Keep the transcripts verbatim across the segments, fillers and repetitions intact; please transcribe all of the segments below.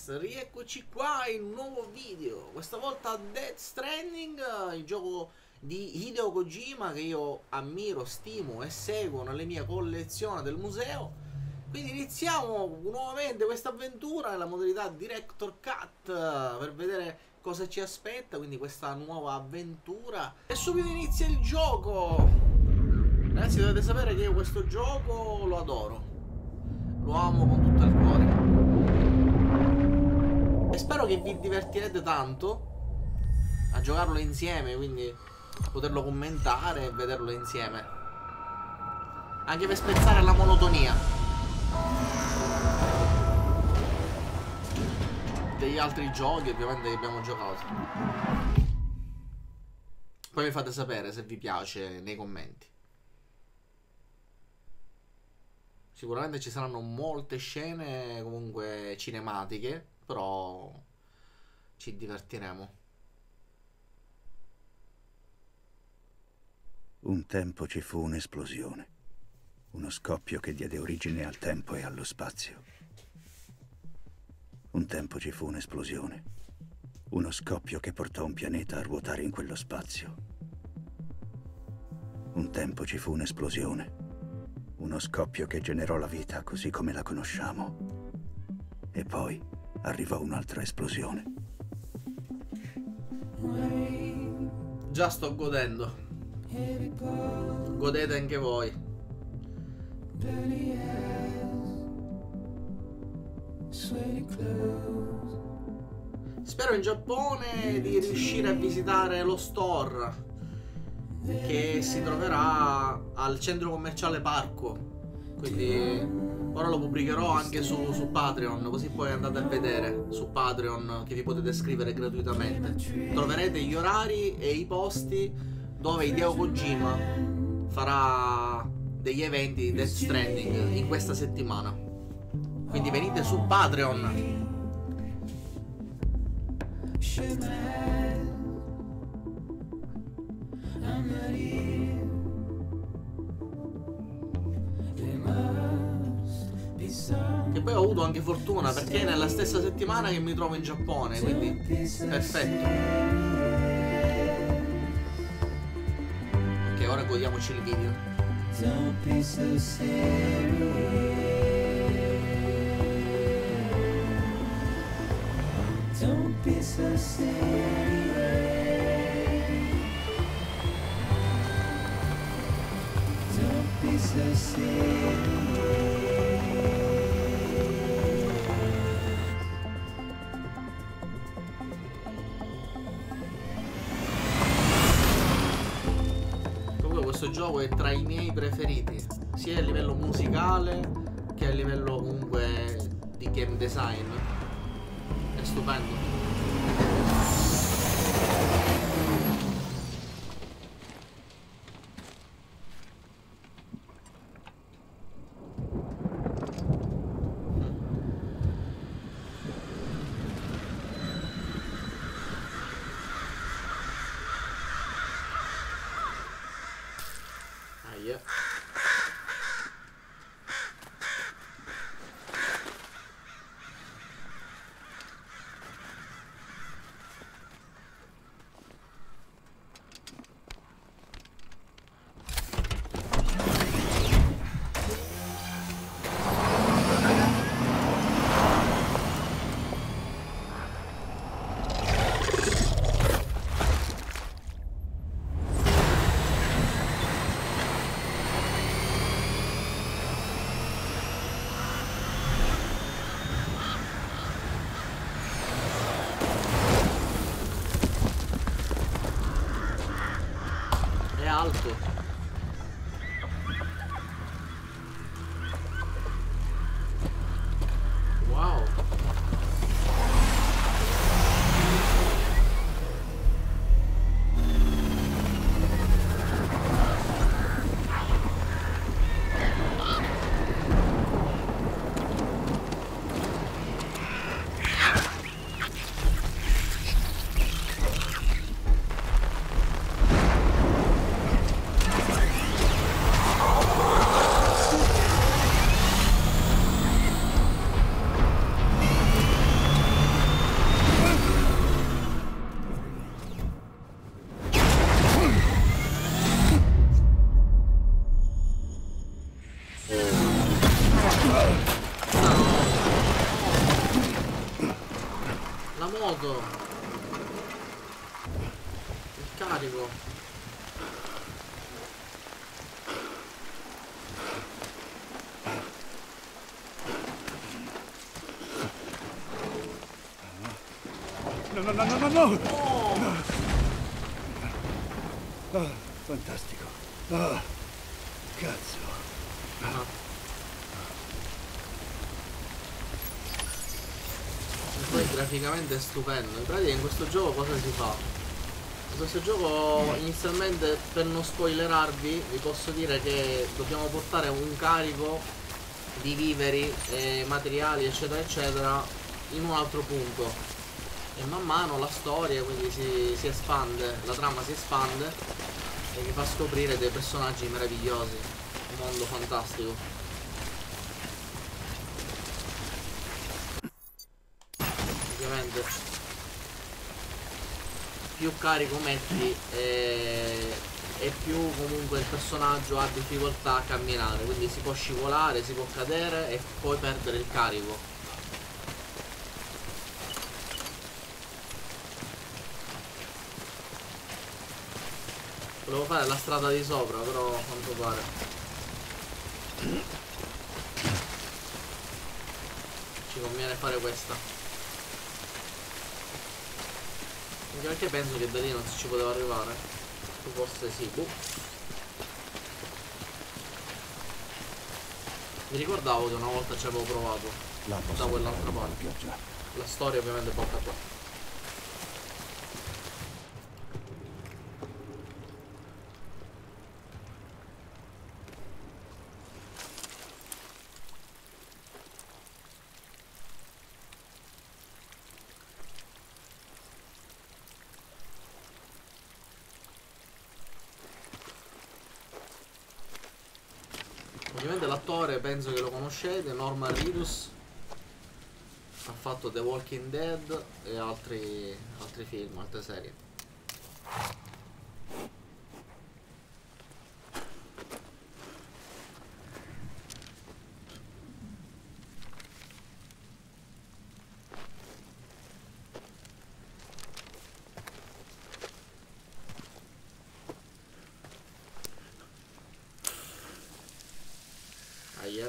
Gamers, rieccoci qua in un nuovo video. Questa volta Death Stranding, il gioco di Hideo Kojima che io ammiro, stimo e seguo nella mia collezione del museo. Quindi iniziamo nuovamente questa avventura nella modalità Director Cut per vedere cosa ci aspetta, quindi questa nuova avventura. E subito inizia il gioco. Ragazzi, dovete sapere che io questo gioco lo adoro, lo amo con tutto il cuore. E spero che vi divertirete tanto a giocarlo insieme, quindi poterlo commentare e vederlo insieme, anche per spezzare la monotonia degli altri giochi ovviamente che abbiamo giocato. Poi mi fate sapere se vi piace nei commenti. Sicuramente ci saranno molte scene comunque cinematiche, però ci divertiremo. Un tempo ci fu un'esplosione, uno scoppio che diede origine al tempo e allo spazio. Un tempo ci fu un'esplosione, uno scoppio che portò un pianeta a ruotare in quello spazio. Un tempo ci fu un'esplosione, uno scoppio che generò la vita così come la conosciamo. E poi arrivò un'altra esplosione. Già sto godendo. Godete anche voi. Spero in Giappone di riuscire a visitare lo store che si troverà al centro commerciale Parco, quindi ora lo pubblicherò anche su, su Patreon, così poi andate a vedere su Patreon, che vi potete iscrivere gratuitamente. Troverete gli orari e i posti dove Hideo Kojima farà degli eventi di Death Stranding in questa settimana, quindi venite su Patreon. Che poi ho avuto anche fortuna perché è nella stessa settimana che mi trovo in Giappone, quindi perfetto. Ok, ora godiamoci il video. Don't be so serious. Don't be so serious. Don't be so serious. Questo gioco è tra i miei preferiti, sia a livello musicale che a livello comunque di game design. È stupendo. Yeah. Alto. Wow. finito il carico. No, no, no, no, no, no! Oh! Ah, fantastico. Ah, cazzo. Ah. E poi graficamente è stupendo. In pratica in questo gioco cosa si fa? In questo gioco inizialmente, per non spoilerarvi, vi posso dire che dobbiamo portare un carico di viveri e materiali eccetera eccetera in un altro punto. E man mano la storia quindi si, si espande, la trama si espande e vi fa scoprire dei personaggi meravigliosi, un mondo fantastico. Ovviamente più carico metti e, e più comunque il personaggio ha difficoltà a camminare, quindi si può scivolare, si può cadere e poi perdere il carico. Volevo fare la strada di sopra, però a quanto pare ci conviene fare questa. Anche perché penso che da lì non si ci poteva arrivare. O forse sì, boh. Mi ricordavo che una volta ci avevo provato da quell'altra parte. La storia ovviamente porta qua. Ovviamente l'attore penso che lo conoscete, Norman Reedus, ha fatto The Walking Dead e altri, altri film, altre serie. Ahia.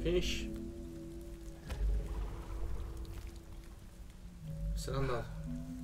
Finisci. Se n'è andato.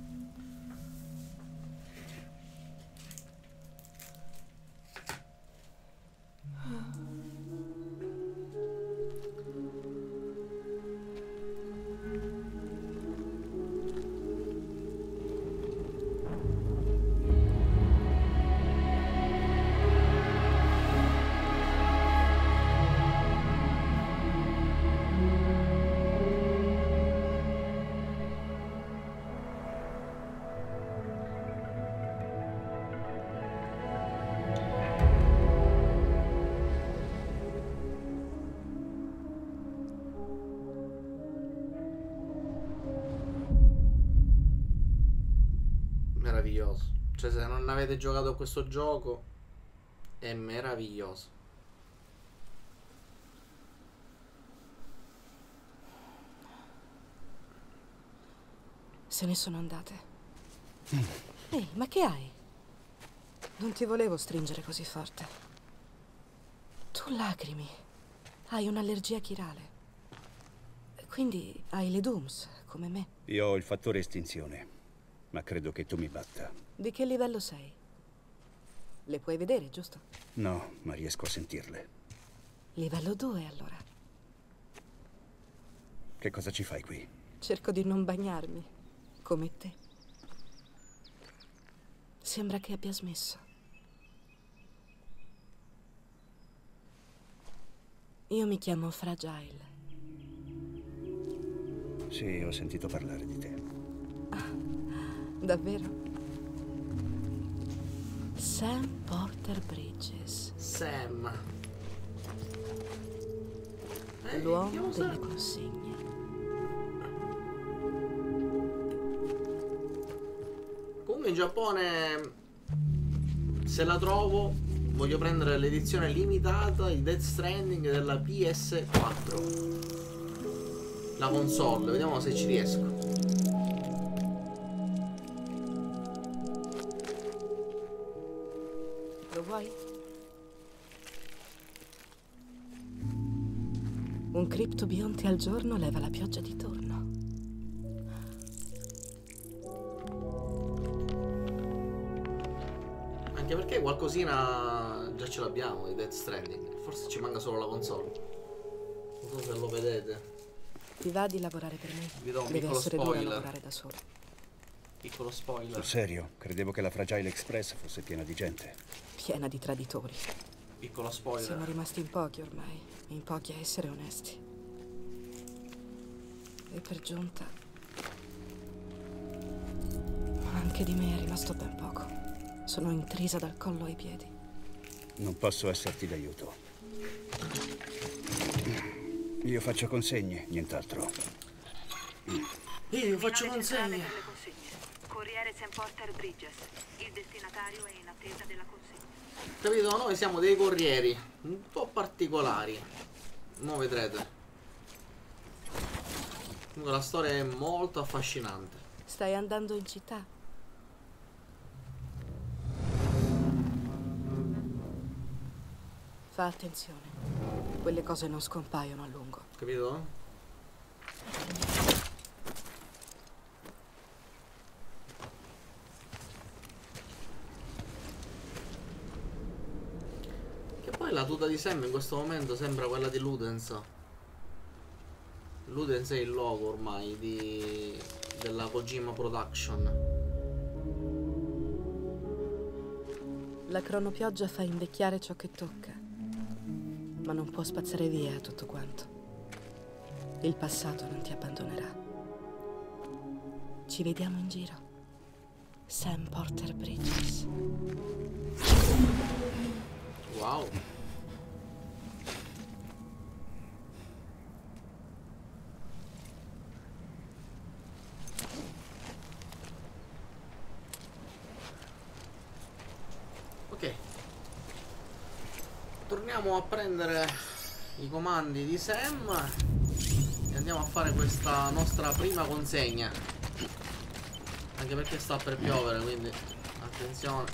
Meraviglioso. Cioè, se non avete giocato a questo gioco, è meraviglioso. Se ne sono andate. Mm. Ehi, ma che hai? Non ti volevo stringere così forte. Tu lacrimi. Hai un'allergia chirale. Quindi hai le Dooms, come me. Io ho il fattore estinzione, ma credo che tu mi batta. Di che livello sei? Le puoi vedere, giusto? No, ma riesco a sentirle. Livello due, allora. Che cosa ci fai qui? Cerco di non bagnarmi, come te. Sembra che abbia smesso. Io mi chiamo Fragile. Sì, ho sentito parlare di te. Ah, davvero? Sam Porter Bridges. Sam. Eh, L'uomo delle consegne. Comunque in Giappone, se la trovo, voglio prendere l'edizione limitata di Death Stranding della P S quattro. La console, vediamo se ci riesco. Lo vuoi? Un criptobionte al giorno leva la pioggia di torno. Anche perché qualcosina già ce l'abbiamo di Death Stranding. Forse ci manca solo la console. Non so se lo vedete. Ti va di lavorare per me? Vi do un Deve piccolo essere dura spoiler. lavorare da solo. Piccolo spoiler. Sul serio? Credevo che la Fragile Express fosse piena di gente. Piena di traditori. Piccolo spoiler. Siamo rimasti in pochi ormai, in pochi a essere onesti. E per giunta, anche di me è rimasto ben poco. Sono intrisa dal collo ai piedi. Non posso esserti d'aiuto. Io faccio consegne, nient'altro. Io faccio consegne. Corriere Sam Porter Bridges. Il destinatario è in attesa della consegna. Capito? Noi siamo dei corrieri un po' particolari. Mo' vedrete. Comunque la storia è molto affascinante. Stai andando in città? Fa attenzione. Quelle cose non scompaiono a lungo. Capito? Che poi la tuta di Sam in questo momento sembra quella di Ludens. Ludens è il logo ormai di... della Kojima Production. La cronopioggia fa invecchiare ciò che tocca, ma non può spazzare via tutto quanto. Il passato non ti abbandonerà. Ci vediamo in giro. Sam Porter Bridges. Wow. Ok. Torniamo a prendere i comandi di Sam e andiamo a fare questa nostra prima consegna. Anche perché sta per piovere, quindi attenzione.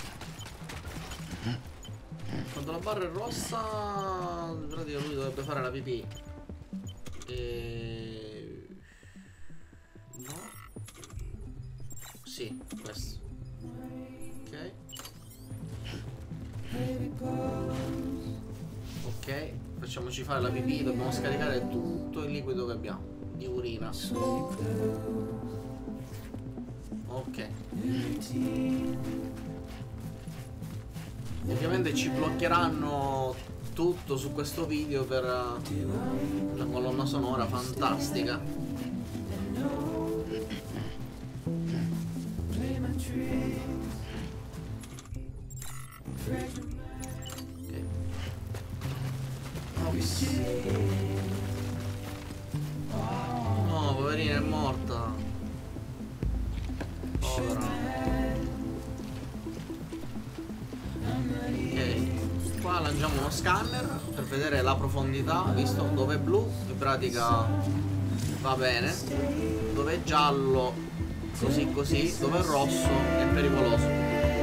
Quando la barra è rossa, in pratica lui dovrebbe fare la pipì. E... no. Sì, questo. Ok. Ok, facciamoci fare la pipì, dobbiamo scaricare tutto il liquido che abbiamo di urina. Ok. Ovviamente ci bloccheranno tutto su questo video per uh, la colonna sonora fantastica. No, poverina, è morta. Povera. Ok, qua lanciamo uno scanner per vedere la profondità, visto dove è blu in pratica va bene, dove è giallo così così, dove è rosso è pericoloso.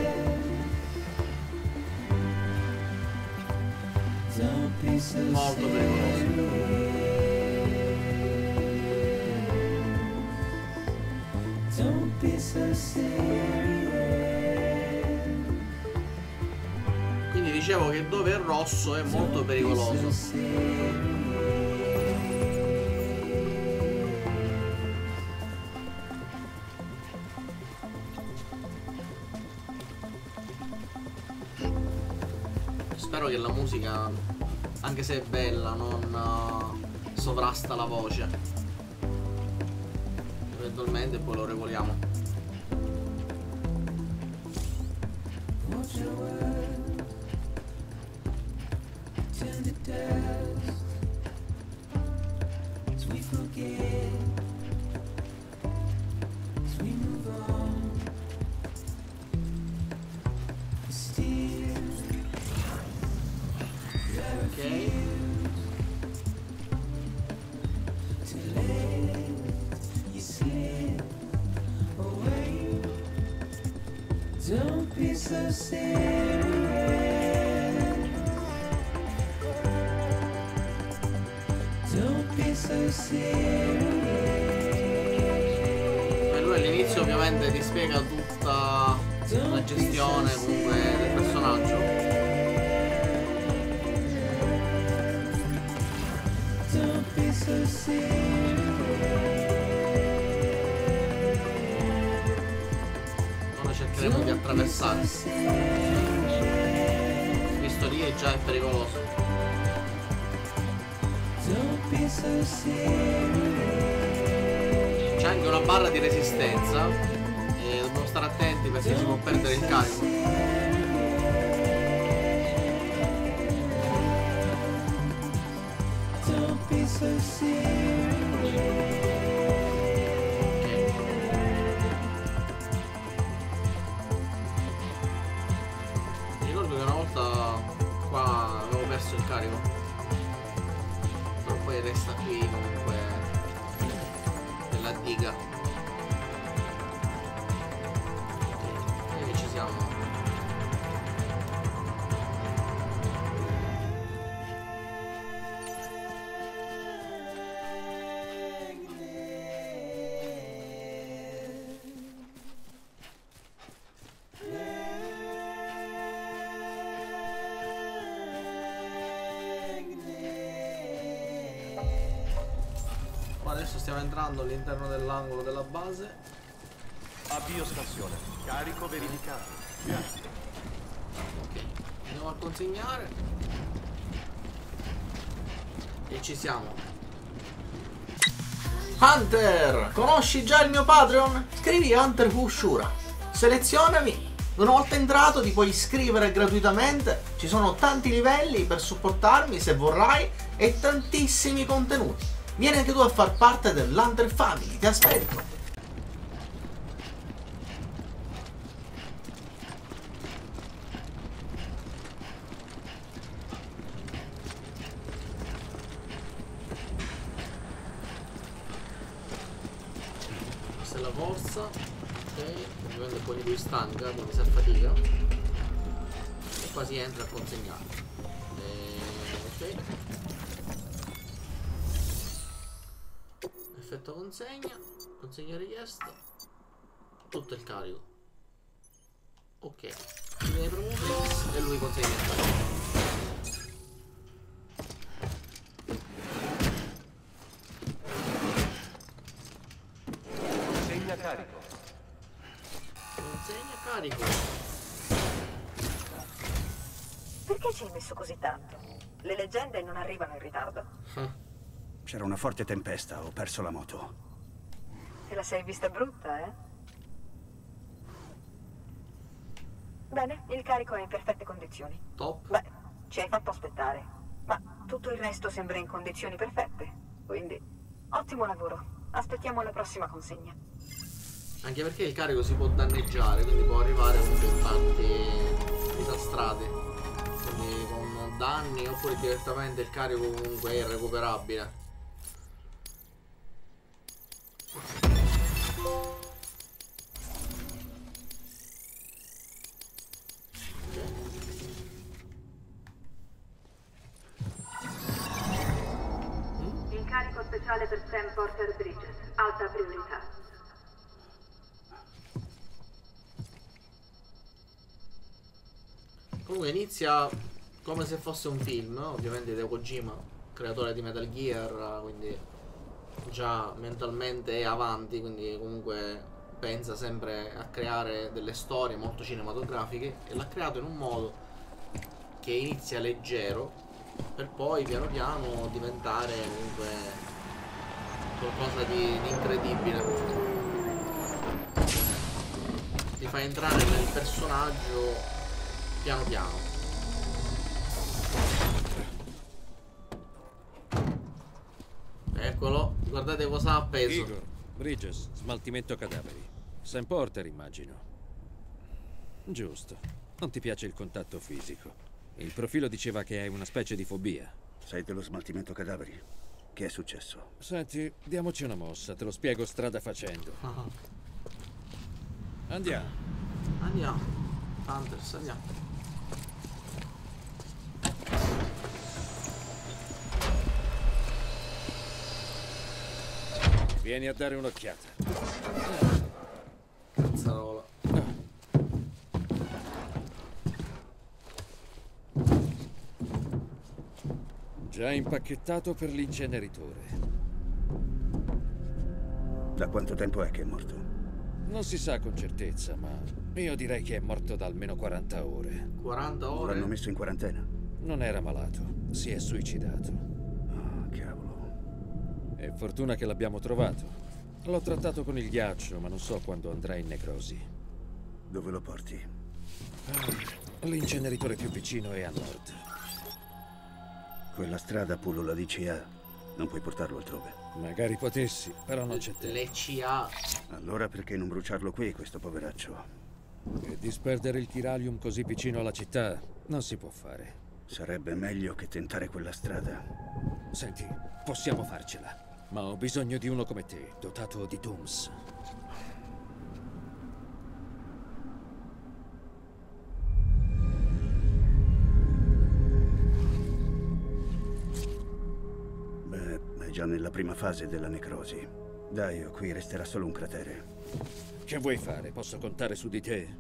Molto pericoloso. Quindi dicevo che dove è rosso è molto pericoloso. Spero che la musica, anche se è bella, non uh, sovrasta la voce. Eventualmente poi lo regoliamo. Don't be so serious. Don't be so serious. E lui all'inizio ovviamente ti spiega tutta la gestione comunque del personaggio. Don't be so serious. Cercheremo di attraversare. Visto lì è già pericoloso. C'è anche una barra di resistenza e dobbiamo stare attenti perché si può perdere il carico. Don't be so serious. Qua avevo perso il carico, però poi resta qui comunque nella diga. E che ci siamo. Adesso stiamo entrando all'interno dell'angolo della base. Avvio stazione. Carico verificato. Grazie. Ok, andiamo a consegnare. E ci siamo. Hunter! Conosci già il mio Patreon? Scrivi Hunter Fushura. Selezionami. Una volta entrato ti puoi iscrivere gratuitamente. Ci sono tanti livelli per supportarmi se vorrai e tantissimi contenuti. Vieni anche tu a far parte dell'Hunter Family, ti aspetto! Questa è la forza, ok, ovviamente poi lui stanca, quindi si affatica. E qua si entra a consegnare. E... ok. Effetto consegna. Consegna richiesta. Tutto il carico. Ok. Ti viene premuto X e lui consegna il carico. Consegna carico. Consegna carico. Perché ci hai messo così tanto? Le leggende non arrivano in ritardo. Ah. C'era una forte tempesta, ho perso la moto. Te la sei vista brutta, eh? Bene, il carico è in perfette condizioni. Top. Beh, ci hai fatto aspettare, ma tutto il resto sembra in condizioni perfette. Quindi, ottimo lavoro. Aspettiamo la prossima consegna. Anche perché il carico si può danneggiare, quindi può arrivare comunque in parti disastrate. Quindi con danni oppure direttamente il carico comunque è irrecuperabile. Incarico speciale per Sam Porter Bridges. Alta priorità. Comunque inizia come se fosse un film, no? Ovviamente Hideo Kojima, creatore di Metal Gear, quindi già mentalmente è avanti, quindi comunque pensa sempre a creare delle storie molto cinematografiche e l'ha creato in un modo che inizia leggero per poi piano piano diventare comunque qualcosa di, di incredibile. Ti fa entrare nel personaggio piano piano. Eccolo, guardate cosa ha appeso. Igor, Bridges, smaltimento cadaveri. Sam Porter, immagino. Giusto. Non ti piace il contatto fisico. Il profilo diceva che hai una specie di fobia. Sei dello smaltimento cadaveri? Che è successo? Senti, diamoci una mossa, te lo spiego strada facendo. Ah, Andiamo. andiamo. Hunters, andiamo. Vieni a dare un'occhiata. Cazzarola. Già impacchettato per l'inceneritore. Da quanto tempo è che è morto? Non si sa con certezza, ma io direi che è morto da almeno quaranta ore. quaranta ore. L'hanno messo in quarantena? Non era malato, si è suicidato. Ah, cavolo. È fortuna che l'abbiamo trovato. L'ho trattato con il ghiaccio, ma non so quando andrà in necrosi. Dove lo porti? L'inceneritore più vicino è a nord. Quella strada pullula di C A. Non puoi portarlo altrove. Magari potessi, però non c'è tempo. Le C A. Allora perché non bruciarlo qui, questo poveraccio? E disperdere il chiralium così vicino alla città non si può fare. Sarebbe meglio che tentare quella strada. Senti, possiamo farcela. Ma ho bisogno di uno come te, dotato di Dooms. Beh, è già nella prima fase della necrosi. Dai, qui resterà solo un cratere. Che vuoi fare? Posso contare su di te?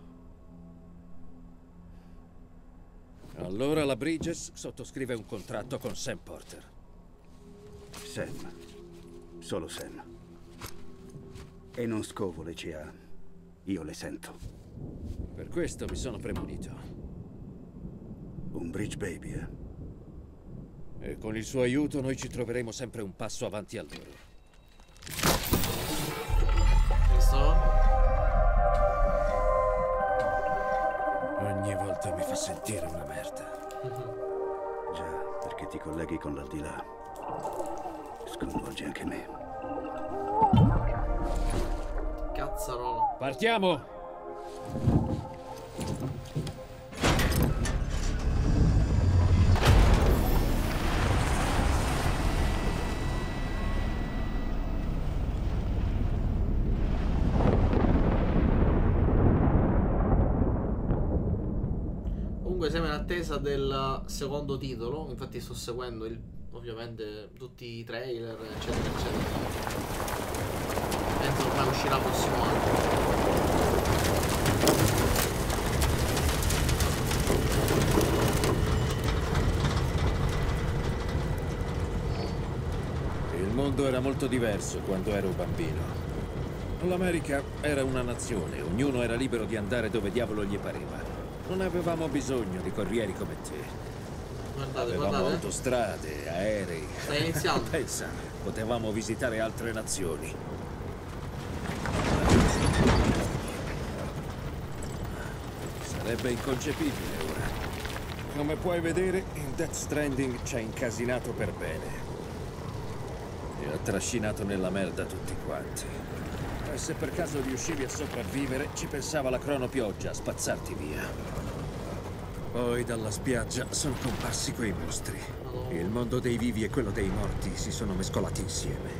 Allora la Bridges sottoscrive un contratto con Sam Porter. Sam. Solo Sam. E non scovo le C A. Io le sento. Per questo mi sono premunito. Un bridge baby, eh? E con il suo aiuto noi ci troveremo sempre un passo avanti a loro. Visto? Ogni volta mi fa sentire una merda. Già, perché ti colleghi con l'aldilà. Sconvolge anche me. Cazzarola. Partiamo! Comunque siamo in attesa del secondo titolo. Infatti sto seguendo il ovviamente tutti i trailer, eccetera, eccetera. Penso ormai uscirà il prossimo anno. Il mondo era molto diverso quando ero bambino. L'America era una nazione, ognuno era libero di andare dove diavolo gli pareva. Non avevamo bisogno di corrieri come te. Guardate, Avevamo guardate. autostrade, aerei. Stai iniziando. Pensa, potevamo visitare altre nazioni. Sarebbe inconcepibile ora. Come puoi vedere, in Death Stranding ci ha incasinato per bene. E ha trascinato nella merda tutti quanti. E se per caso riuscivi a sopravvivere, ci pensava la cronopioggia a spazzarti via. Poi dalla spiaggia sono comparsi quei mostri. Il mondo dei vivi e quello dei morti si sono mescolati insieme.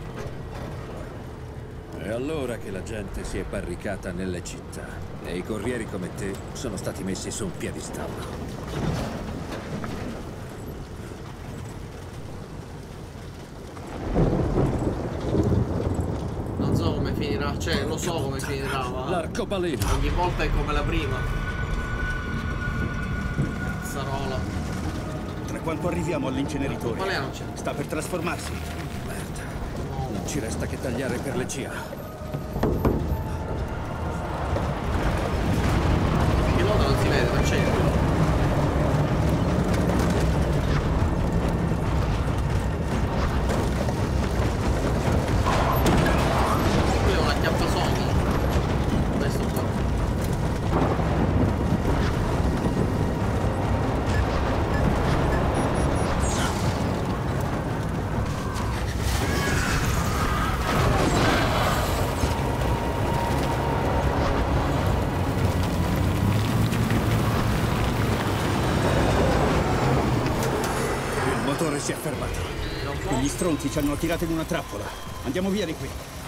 È allora che la gente si è barricata nelle città e i corrieri come te sono stati messi su un piedistallo. Non so come finirà, cioè lo so come finirà, ma L'arcobaleno. ogni volta è come la prima. Cazzarola. Tra quanto arriviamo all'inceneritore? L'arcobaleno c'è. Sta per trasformarsi. Merda. Non ci resta che tagliare per le C A. Il pilota non si vede, non c'è il pilota. Qui è una chiappasogna. Questo qua. Il motore si è fermato. Non può. Quegli stronzi ci hanno attirato in una trappola. Andiamo via di qui.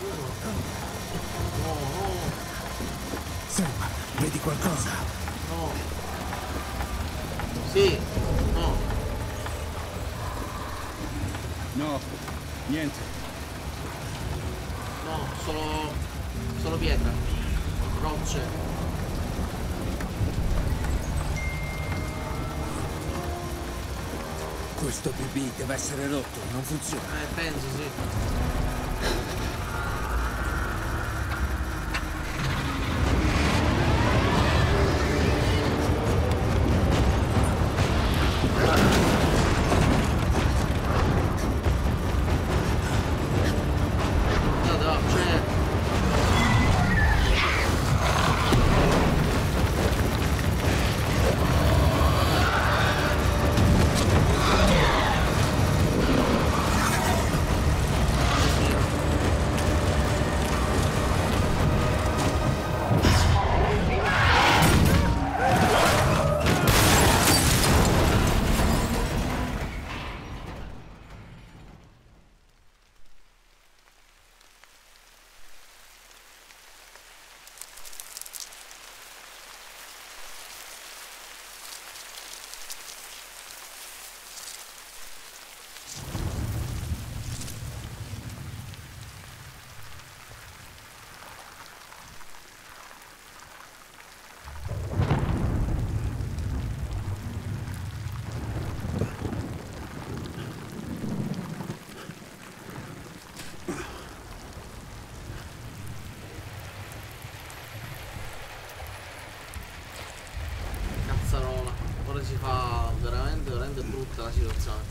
No, no, Sam, vedi qualcosa? no. Sì, no. No, niente. No, solo. solo pietra. Rocce. Questo P B deve essere rotto, non funziona. Eh, penso sì. Guardate, va, c'è. Cazzarola. Ora si fa veramente, veramente brutta la situazione.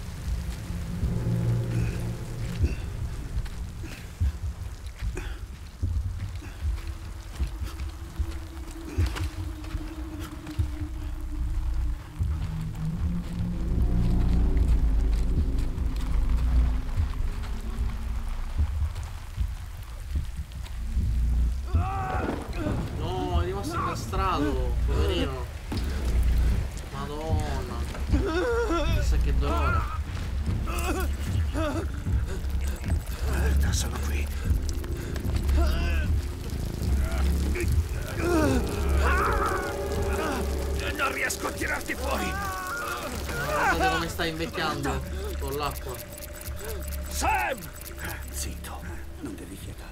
No, è rimasto incastrato, poverino. Madonna. Chissà che dolore. Merda, sono qui. Non riesco a tirarti fuori. Guardate come sta invecchiando con con l'acqua. Sam! Zitto, non devi fiatare.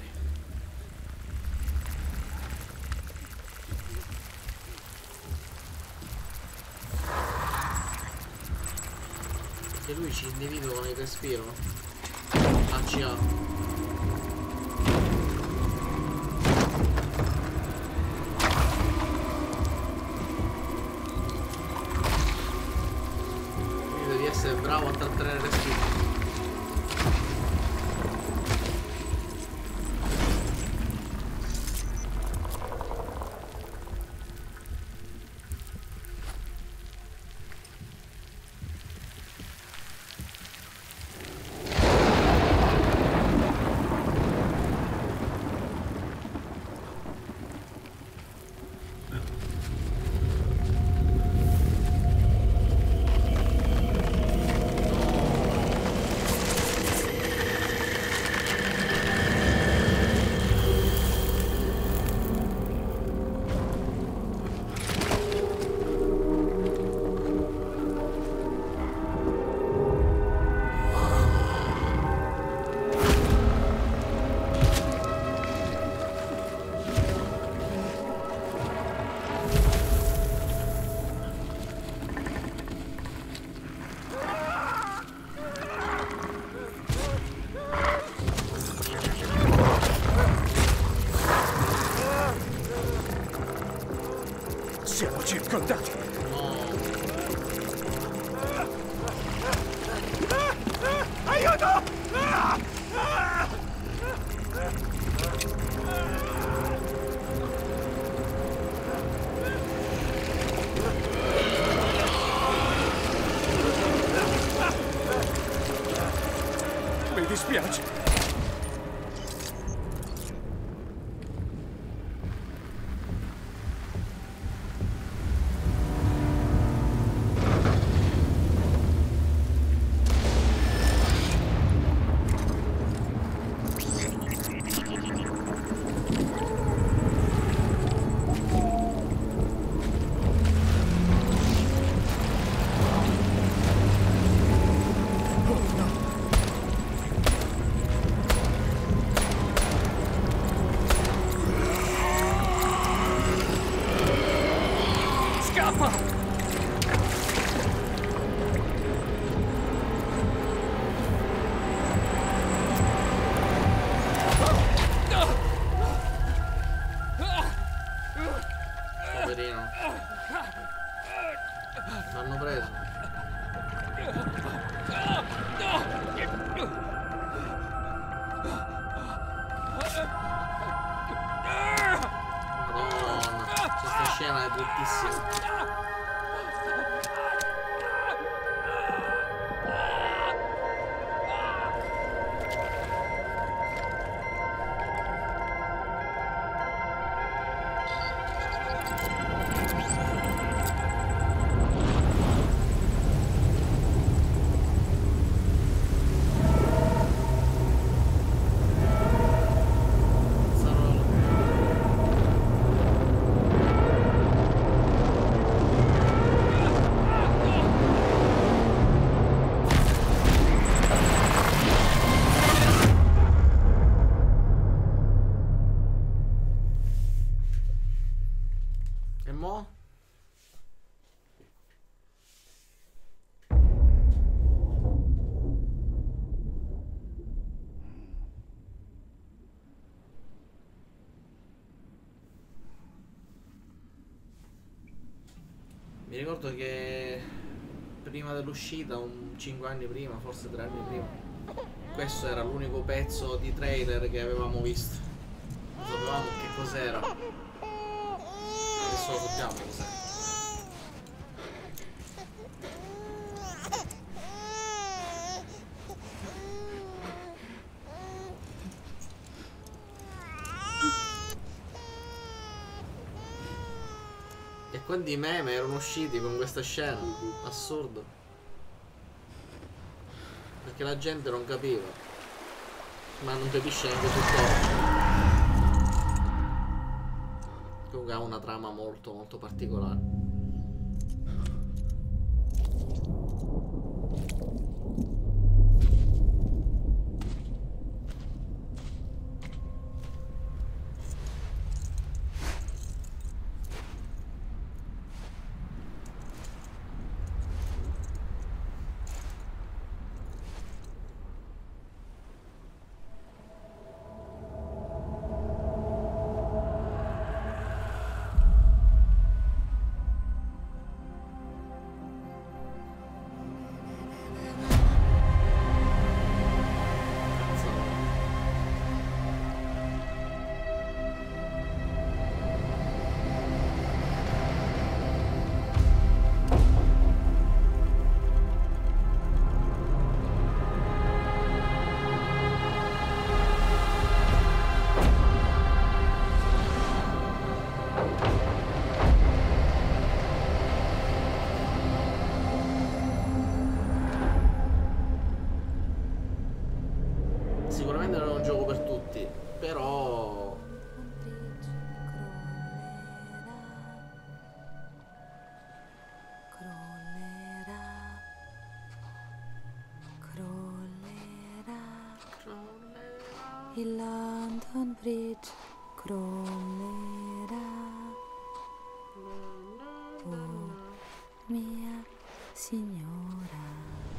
Che lui ci individua con il respiro. A C A. Quindi devi essere bravo a trattenere il respiro. Siamo circondati. Aiuto! Mi dispiace. Poverino. L'hanno preso. Madonna, questa scena è bruttissima. E mo? Mi ricordo che prima dell'uscita, un cinque anni prima, forse tre anni prima, questo era l'unico pezzo di trailer che avevamo visto. Non sapevamo che cos'era. Adesso lo sappiamo cos'è. E quanti meme erano usciti con questa scena? Assurdo. Perché la gente non capiva. Ma non capisce neanche tuttora. Comunque ha una trama molto molto particolare. London Bridge crollerà. Oh, mia signora.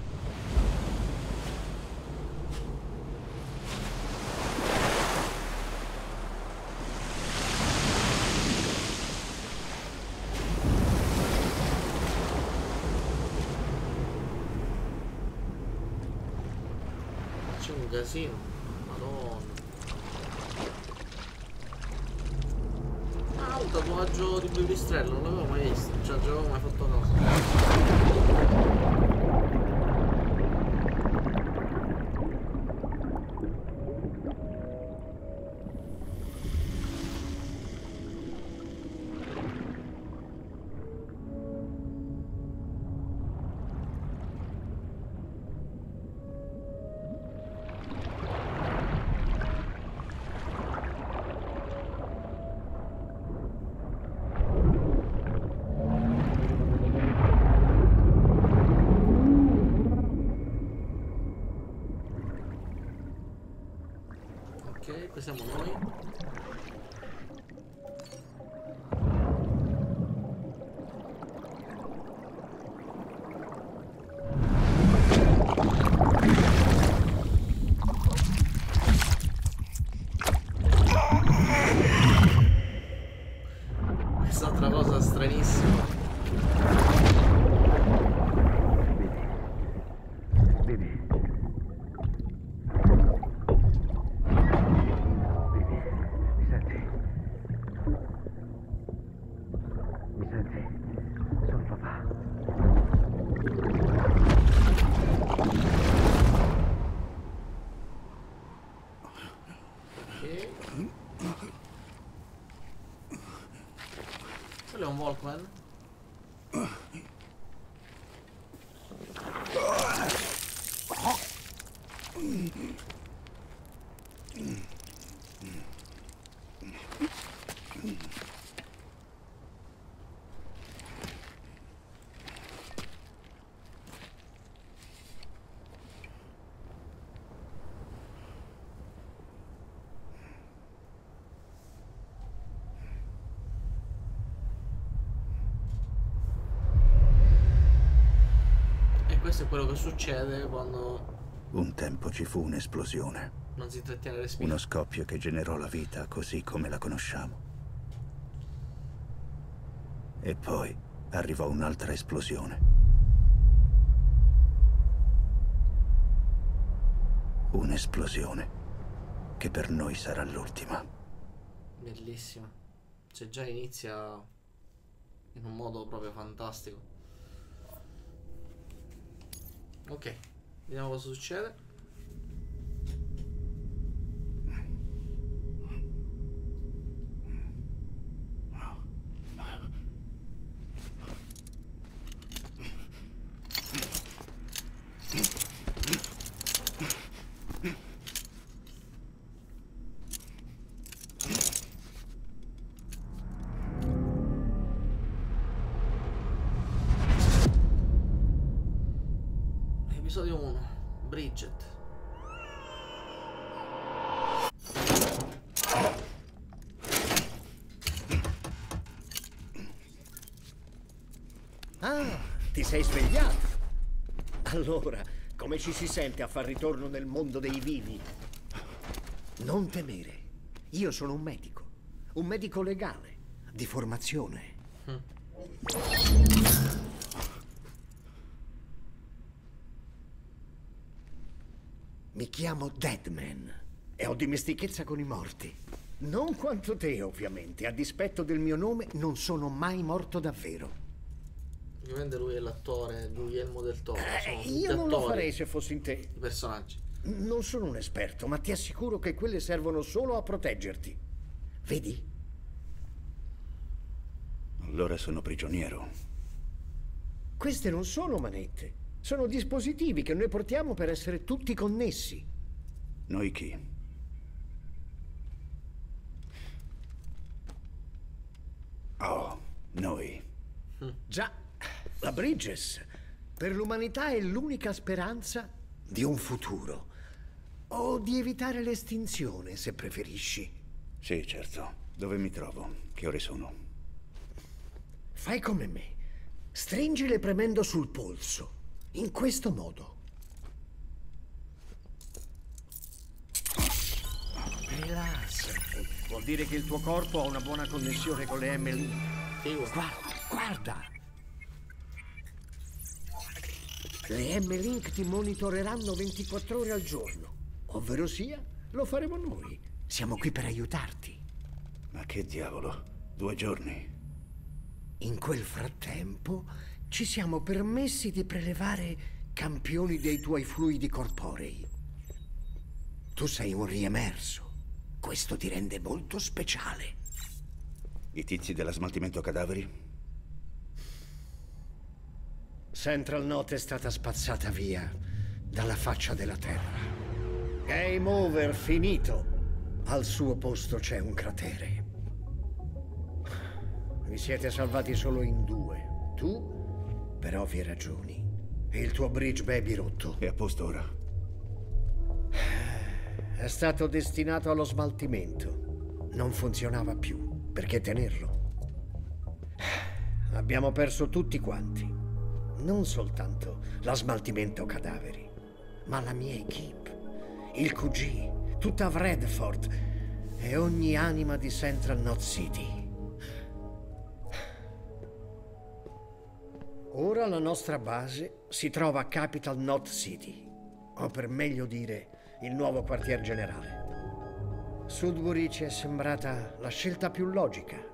C'è un casino, madonna. Ah, un tatuaggio di pipistrello, non l'avevo mai visto, cioè non ci avevo mai fatto caso. Ok, qui siamo noi. Quest'altra cosa stranissima. Quello è un Walkman. Questo è quello che succede quando un tempo ci fu un'esplosione. Non si intrattiene il respiro. Uno scoppio che generò la vita così come la conosciamo. E poi arrivò un'altra esplosione. Un'esplosione che per noi sarà l'ultima. Bellissima. Cioè già inizia in un modo proprio fantastico. Ok, vediamo cosa succede. Episodio uno, Bridget. Ah, ti sei svegliato. Allora, come ci si sente a far ritorno nel mondo dei vivi? Non temere. Io sono un medico. Un medico legale, di formazione. Mm. Mi chiamo Deadman e ho dimestichezza con i morti. Non quanto te, ovviamente. A dispetto del mio nome, non sono mai morto davvero. Ovviamente lui è l'attore Guillermo del Toro. Eh, io non lo farei se fossi in te. I personaggi. Non sono un esperto, ma ti assicuro che quelle servono solo a proteggerti. Vedi? Allora sono prigioniero. Queste non sono manette. Sono dispositivi che noi portiamo per essere tutti connessi. Noi chi? Oh, noi. Già, la Bridges. Per l'umanità è l'unica speranza di un futuro. O di evitare l'estinzione, se preferisci. Sì, certo. Dove mi trovo? Che ore sono? Fai come me. Stringile premendo sul polso. In questo modo. Rilassati. Vuol dire che il tuo corpo ha una buona connessione con le M-Link. Guarda, guarda. Le M-Link ti monitoreranno ventiquattro ore al giorno. Ovvero sia, lo faremo noi. Siamo qui per aiutarti. Ma che diavolo? Due giorni? In quel frattempo ci siamo permessi di prelevare campioni dei tuoi fluidi corporei. Tu sei un riemerso. Questo ti rende molto speciale. I tizi della smaltimento cadaveri? Central Knot è stata spazzata via dalla faccia della terra. Game over, finito. Al suo posto c'è un cratere. Vi siete salvati solo in due. Tu, per ovvie ragioni, e il tuo bridge baby rotto. È a posto ora. È stato destinato allo smaltimento. Non funzionava più. Perché tenerlo? Abbiamo perso tutti quanti. Non soltanto la smaltimento cadaveri, ma la mia equipe, il Q G, tutta Redford e ogni anima di Central Knot City. Ora la nostra base si trova a Capital Knot City, o per meglio dire, il nuovo quartier generale. Sudbury ci è sembrata la scelta più logica,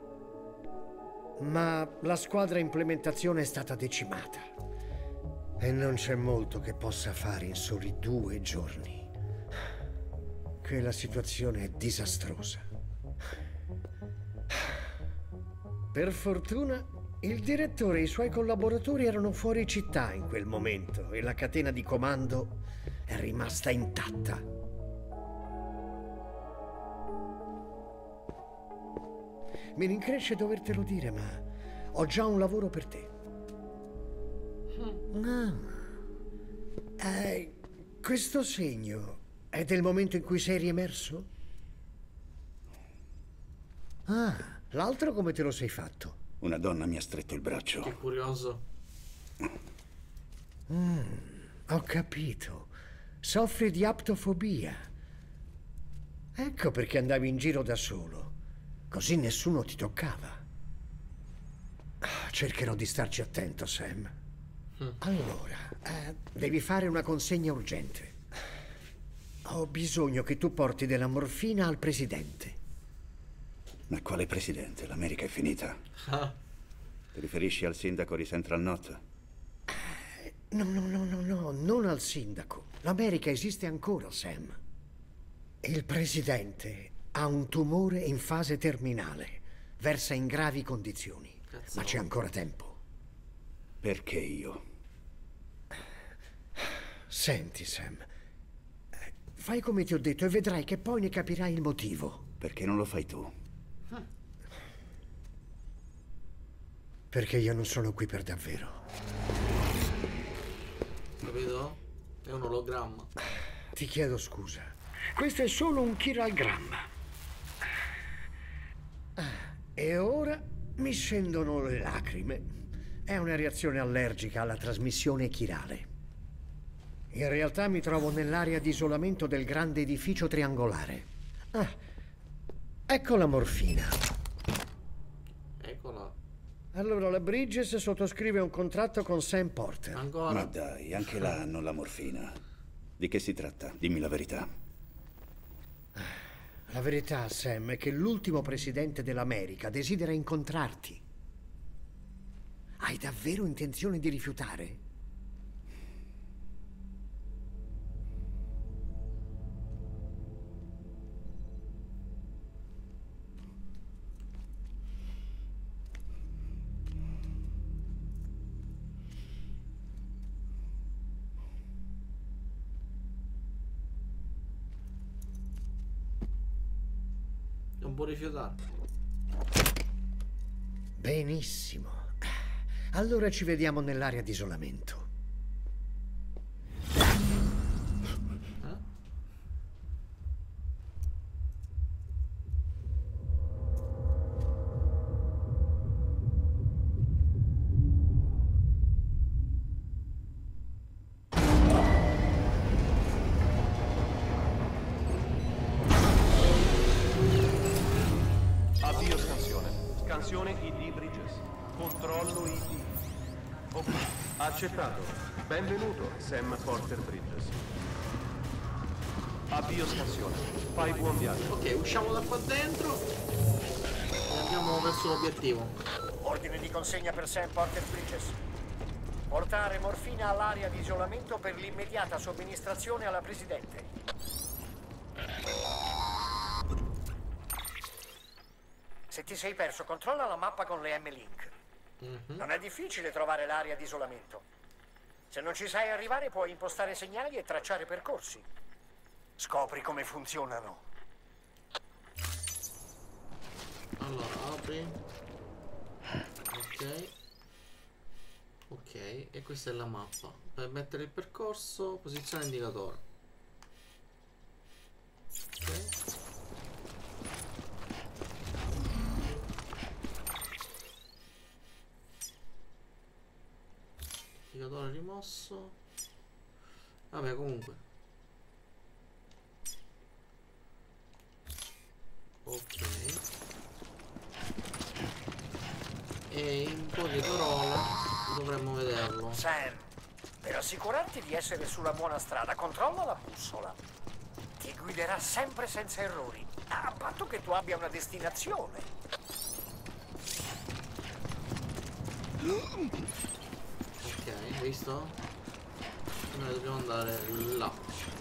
ma la squadra implementazione è stata decimata e non c'è molto che possa fare in soli due giorni. Che la situazione è disastrosa. Per fortuna, il direttore e i suoi collaboratori erano fuori città in quel momento e la catena di comando è rimasta intatta. Mi rincresce dovertelo dire, ma ho già un lavoro per te. Ah. Eh, questo segno è del momento in cui sei riemerso? Ah, l'altro come te lo sei fatto? Una donna mi ha stretto il braccio. Che curioso. Mm, ho capito. Soffri di aptofobia. Ecco perché andavi in giro da solo. Così nessuno ti toccava. Cercherò di starci attento, Sam. Mm. Allora, eh, devi fare una consegna urgente. Ho bisogno che tu porti della morfina al presidente. Ma quale presidente? L'America è finita. Ah. Ti riferisci al sindaco di Central Knot? Eh, no, no, no, no, no, non al sindaco. L'America esiste ancora, Sam. Il presidente ha un tumore in fase terminale. Versa in gravi condizioni. Cazzo. Ma c'è ancora tempo. Perché io? Senti, Sam. Fai come ti ho detto e vedrai che poi ne capirai il motivo. Perché non lo fai tu? Perché io non sono qui per davvero. Capito? È un ologramma. Ti chiedo scusa. Questo è solo un chiralgramma. E ora mi scendono le lacrime. È una reazione allergica alla trasmissione chirale. In realtà mi trovo nell'area di isolamento del grande edificio triangolare. Ah, ecco la morfina. Eccola. Allora la Bridges sottoscrive un contratto con Sam Porter. Ancora? Ma dai, anche là hanno la morfina. Di che si tratta? Dimmi la verità. La verità, Sam, è che l'ultimo presidente dell'America desidera incontrarti. Hai davvero intenzione di rifiutare? Non può rifiutare. Benissimo. Allora ci vediamo nell'area di isolamento. Accettato. Benvenuto, Sam Porter Bridges. Avvio scansione. Fai buon viaggio. Ok, usciamo da qua dentro e andiamo verso l'obiettivo. Ordine di consegna per Sam Porter Bridges. Portare morfina all'area di isolamento per l'immediata somministrazione alla Presidente. Se ti sei perso, controlla la mappa con le M-Link. Mm-hmm. Non è difficile trovare l'area di isolamento. Se non ci sai arrivare, puoi impostare segnali e tracciare percorsi. Scopri come funzionano. Allora, apri. Ok. Ok, e questa è la mappa. Per mettere il percorso, posizione indicatore. Ok. Indicatore rimosso. Vabbè, comunque. Ok. E in poche parole dovremmo vederlo. Sam, per assicurarti di essere sulla buona strada, controlla la bussola. Ti guiderà sempre senza errori, a patto che tu abbia una destinazione. Ok, hai visto? Noi dobbiamo andare là.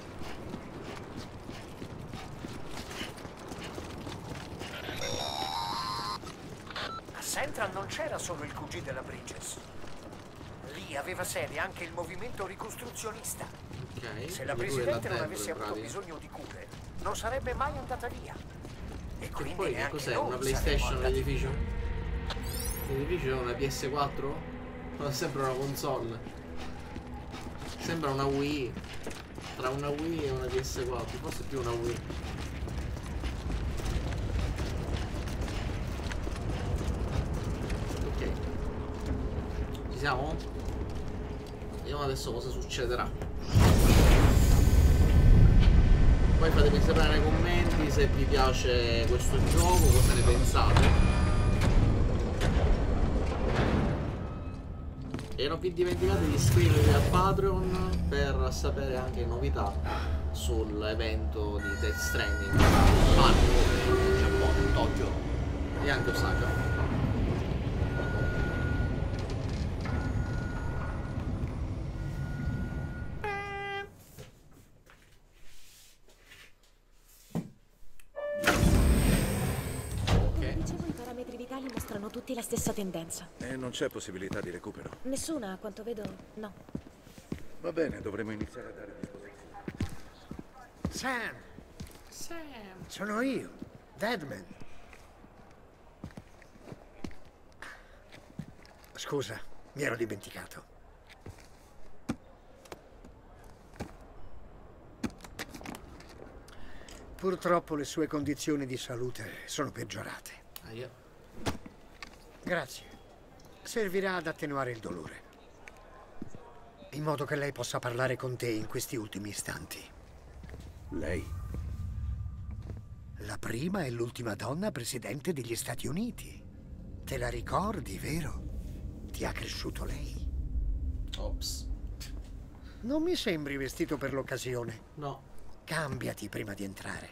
A Central non c'era solo il Q G della Bridges. Lì aveva sede anche il movimento ricostruzionista. Ok. Se la quindi lui è là Presidente non dentro, avesse in avuto pratica. bisogno di cure, non sarebbe mai andata via. E E quindi poi che neanche cos'è? noi Una saremmo PlayStation andati l'edificio? L'edificio è una P S quattro? No, sembra una console. Sembra una Wii. Tra una Wii e una P S quattro, forse più una Wii. Ok. Ci siamo? Vediamo adesso cosa succederà. Poi fatemi sapere nei commenti se vi piace questo gioco, cosa ne pensate. E non vi dimenticate di iscrivervi al Patreon per sapere anche novità sull'evento di Death Stranding in Giappone, Tokyo e anche Osaka. Dicevo, i parametri vitali mostrano tutti la stessa tendenza. E non c'è possibilità di recupero. Nessuna, a quanto vedo, no. Va bene, dovremo iniziare a dare disposizioni. Sam! Sam! Sono io, Deadman. Scusa, mi ero dimenticato. Purtroppo le sue condizioni di salute sono peggiorate. Aia. Grazie. Servirà ad attenuare il dolore, in modo che lei possa parlare con te in questi ultimi istanti. Lei? La prima e l'ultima donna presidente degli Stati Uniti. Te la ricordi, vero? Ti ha cresciuto lei. Ops. Non mi sembri vestito per l'occasione. No. Cambiati prima di entrare.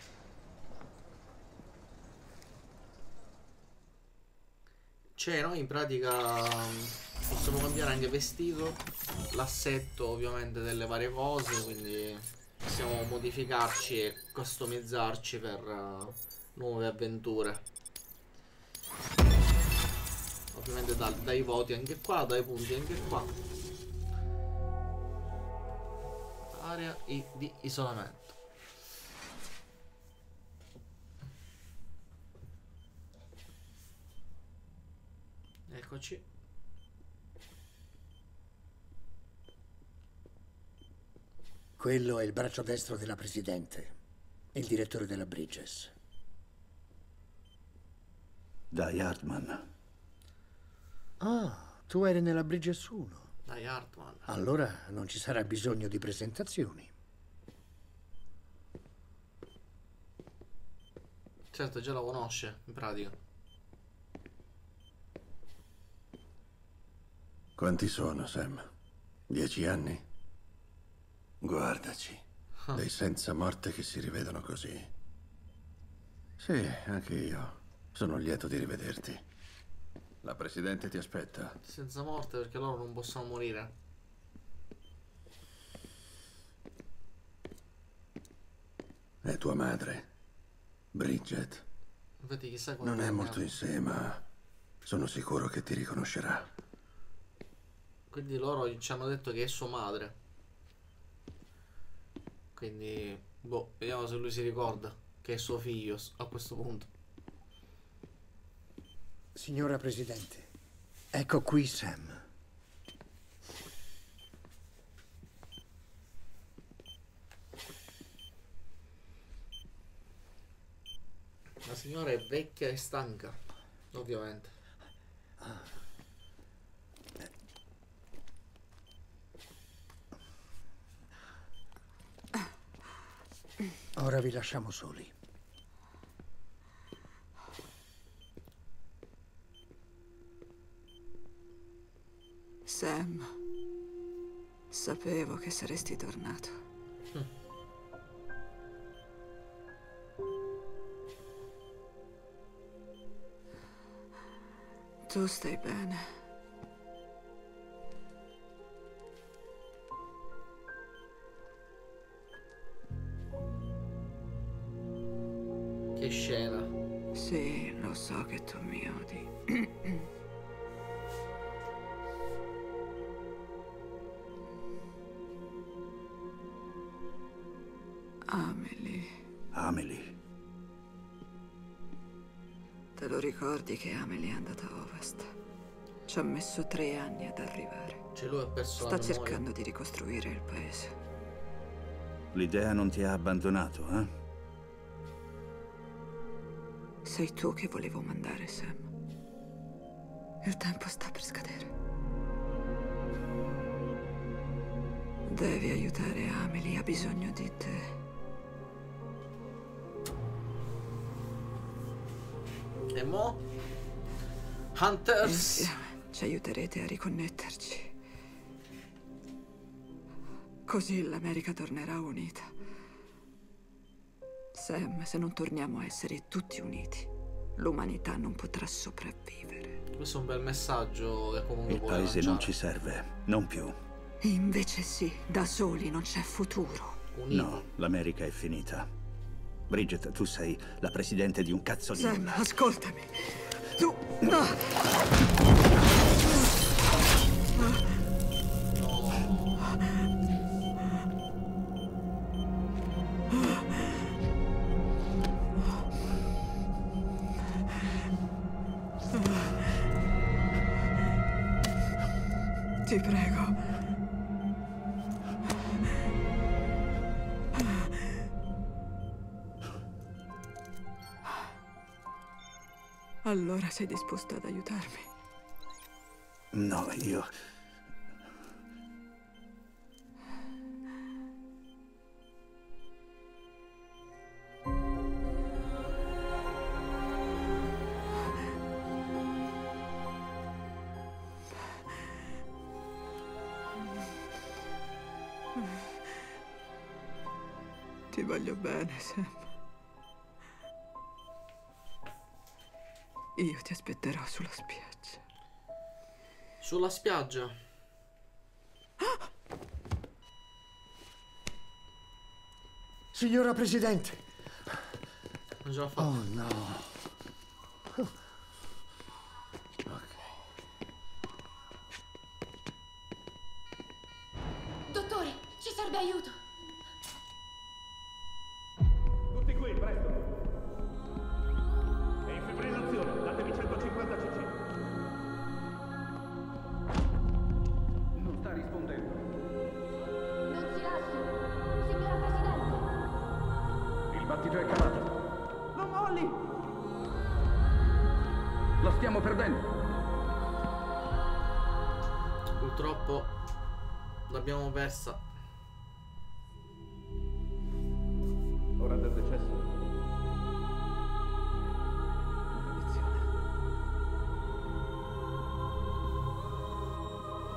Cioè, noi in pratica possiamo cambiare anche vestito, l'assetto ovviamente delle varie cose, quindi possiamo modificarci e customizzarci per uh, nuove avventure. Ovviamente da, dai voti anche qua, dai punti anche qua. Area i- di isolamento. Eccoci. Quello è il braccio destro della Presidente, il direttore della Bridges. Dai, Hartman. Ah, tu eri nella Bridges uno. Dai, Hartman. Allora non ci sarà bisogno di presentazioni. Certo, già la conosce, in pratica. Quanti sono, Sam? Dieci anni? Guardaci. Dei senza morte che si rivedono così. Sì, anche io. Sono lieto di rivederti. La Presidente ti aspetta. Senza morte perché loro non possono morire. È tua madre, Bridget. Infatti chissà Non è molto in sé, ma sono sicuro che ti riconoscerà. Quindi loro ci hanno detto che è sua madre. Quindi, boh, vediamo se lui si ricorda che è suo figlio a questo punto. Signora Presidente, ecco qui Sam. La signora è vecchia e stanca, ovviamente. Ora vi lasciamo soli. Sam, sapevo che saresti tornato. Mm. Tu stai bene? Che scena. Sì, lo so che tu mi odi. Amelie. Amelie. Te lo ricordi che Amelie è andata a ovest? Ci ha messo tre anni ad arrivare. Cioè lui ha perso Sta la memoria. cercando di ricostruire il paese. L'idea non ti ha abbandonato, eh? Sei tu che volevo mandare, Sam. Il tempo sta per scadere. Devi aiutare Amelie, ha bisogno di te. E mo? Hunters. Insieme ci aiuterete a riconnetterci. Così l'America tornerà unita. Sam, se non torniamo a essere tutti uniti, l'umanità non potrà sopravvivere. Questo è un bel messaggio che comunque Il vuole paese lanciare. non ci serve, non più. Invece sì, da soli non c'è futuro. Uniti. No, l'America è finita. Bridget, tu sei la presidente di un cazzo di Sam, nulla. ascoltami. Tu... Ah. Ti prego. Allora sei disposto ad aiutarmi? No, io... Ti voglio bene, Sam. Io ti aspetterò sulla spiaggia. Sulla spiaggia. Signora Presidente. Non ce l'ho fatta. Oh no. Dottore, ci serve aiuto. Tutti qui, presto. È in fibrillazione, datevi centocinquanta cc. Non sta rispondendo. Non si lasci, signora Presidente. Il battito è calato. Non molli! Lo stiamo perdendo. Purtroppo l'abbiamo persa. Ora del decesso. Maledizione.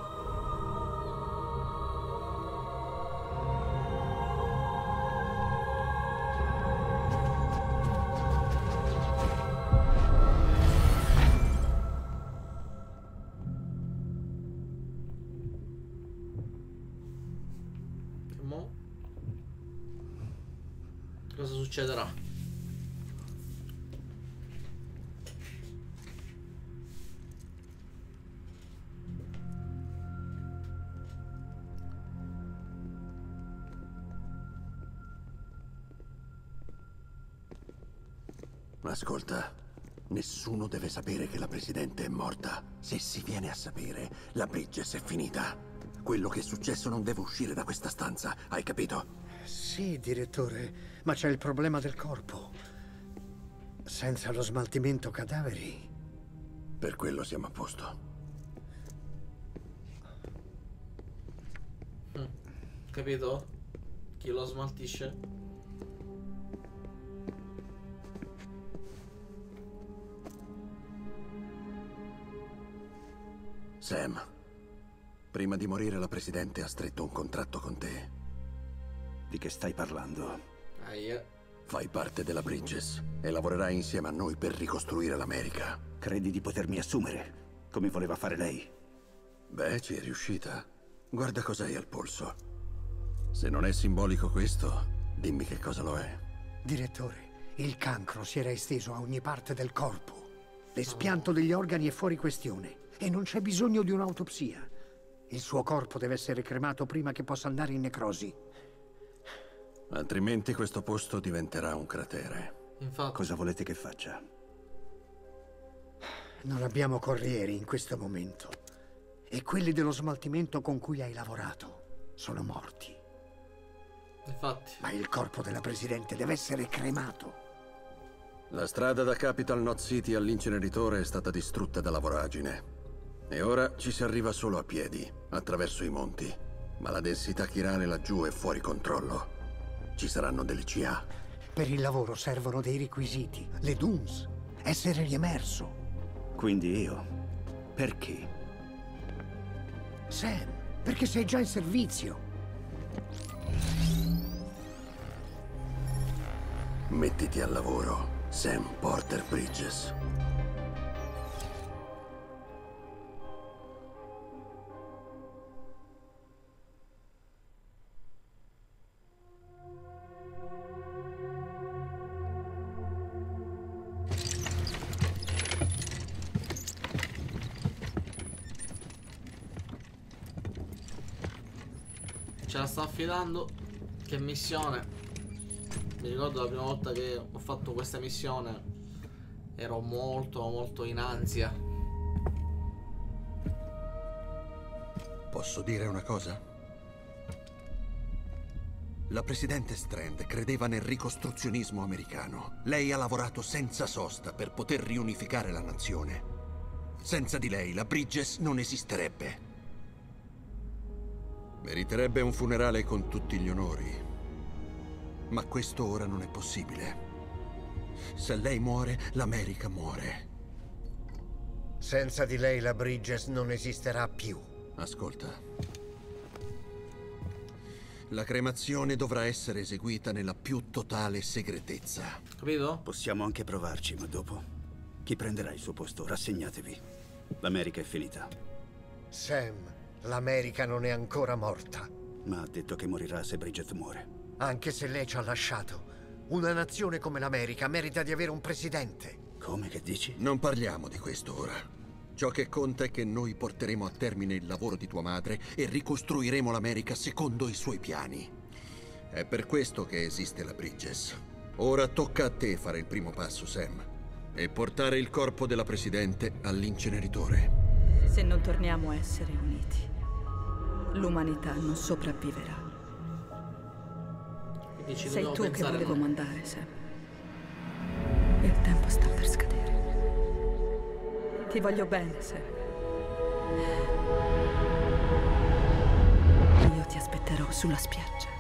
Cosa succederà? Ascolta, nessuno deve sapere che la Presidente è morta. Se si viene a sapere, la Bridges è finita. Quello che è successo non deve uscire da questa stanza, hai capito? Sì, direttore, ma c'è il problema del corpo. Senza lo smaltimento cadaveri... Per quello siamo a posto. Mm. Capito? Chi lo smaltisce? Sam, prima di morire la Presidente ha stretto un contratto con te. Di che stai parlando? Aia. Fai parte della Bridges e lavorerai insieme a noi per ricostruire l'America. Credi di potermi assumere, come voleva fare lei? Beh, ci è riuscita. Guarda cos'hai al polso. Se non è simbolico questo, dimmi che cosa lo è. Direttore, il cancro si era esteso a ogni parte del corpo. L'espianto degli organi è fuori questione. E non c'è bisogno di un'autopsia. Il suo corpo deve essere cremato prima che possa andare in necrosi. Altrimenti questo posto diventerà un cratere. Infatti. Cosa volete che faccia? Non abbiamo corrieri in questo momento. E quelli dello smaltimento con cui hai lavorato sono morti. Infatti. Ma il corpo della Presidente deve essere cremato. La strada da Capital Knot City all'inceneritore è stata distrutta dalla voragine. E ora ci si arriva solo a piedi, attraverso i monti. Ma la densità chirale laggiù è fuori controllo. Ci saranno delle C A. Per il lavoro servono dei requisiti, le D U N S, essere riemerso. Quindi io? Perché? Sam, perché sei già in servizio. Mettiti al lavoro, Sam Porter Bridges. Ce la sta affidando. Che missione? Mi ricordo la prima volta che ho fatto questa missione ero molto molto in ansia. Posso dire una cosa? La Presidente Strand credeva nel ricostruzionismo americano. Lei ha lavorato senza sosta per poter riunificare la nazione. Senza di lei la Bridges non esisterebbe. Meriterebbe un funerale con tutti gli onori. Ma questo ora non è possibile. Se lei muore, l'America muore. Senza di lei la Bridges non esisterà più. Ascolta. La cremazione dovrà essere eseguita nella più totale segretezza. Capito? Possiamo anche provarci, ma dopo? Chi prenderà il suo posto? Rassegnatevi. L'America è finita. Sam, l'America non è ancora morta. Ma ha detto che morirà se Bridget muore. Anche se lei ci ha lasciato, una nazione come l'America merita di avere un presidente. Come che dici? Non parliamo di questo ora. Ciò che conta è che noi porteremo a termine il lavoro di tua madre e ricostruiremo l'America secondo i suoi piani. È per questo che esiste la Bridges. Ora tocca a te fare il primo passo, Sam, e portare il corpo della Presidente all'inceneritore. Se non torniamo a essere uniti, l'umanità non sopravviverà. Dici, Sei tu che volevo no? mandare, Sam. Il tempo sta per scadere. Ti voglio bene, Sam. Io ti aspetterò sulla spiaggia.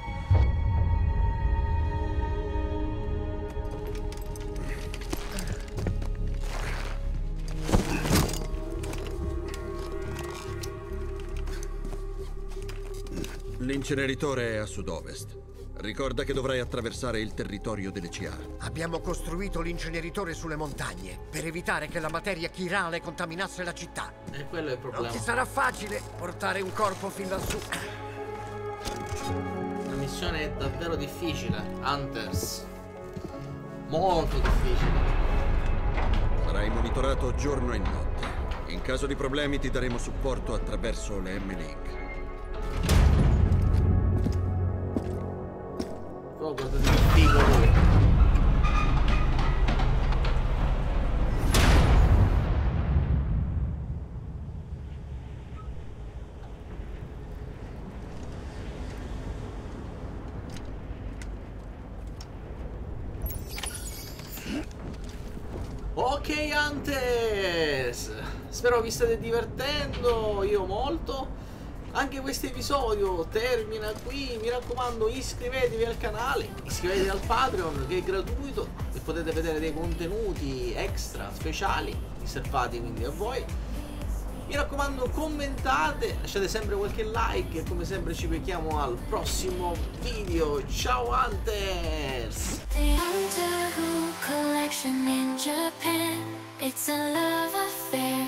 L'inceneritore è a sud-ovest. Ricorda che dovrai attraversare il territorio delle C A. Abbiamo costruito l'inceneritore sulle montagne per evitare che la materia chirale contaminasse la città. E quello è il problema. Non ti sarà facile portare un corpo fin lassù. La missione è davvero difficile, Hunters. Molto difficile. Sarai monitorato giorno e notte. In caso di problemi ti daremo supporto attraverso le M-Link. Oh, guardate che figo lui. Ok Hunters, spero vi state divertendo, io molto. Anche questo episodio termina qui, mi raccomando iscrivetevi al canale, iscrivetevi al Patreon che è gratuito e potete vedere dei contenuti extra speciali riservati quindi a voi. Mi raccomando commentate, lasciate sempre qualche like e come sempre ci becchiamo al prossimo video. Ciao Hunters! The Underwood collection in Japan. It's a love affair.